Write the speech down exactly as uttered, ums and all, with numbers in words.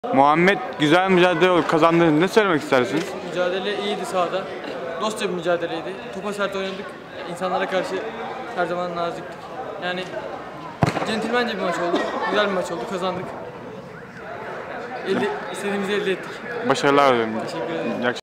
Muhammed güzel mücadele kazandı. Ne söylemek istersiniz? Mücadele iyiydi sahada. Dostça bir mücadeleydi. Topa sert oynadık. İnsanlara karşı her zaman naziktik. Yani centilmence bir maç oldu. Güzel bir maç oldu. Kazandık. Elde, istediğimizi elde ettik. Başarılar diliyorum. Teşekkür ederim. İyi